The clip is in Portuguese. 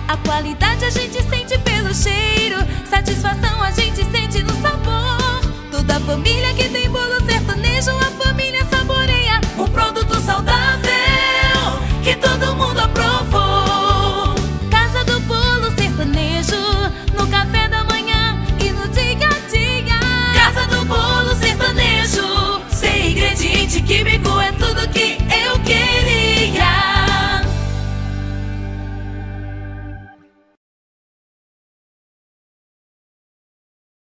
A qualidade a gente sente pelo cheiro, satisfação a gente sente no sabor. Toda família que tem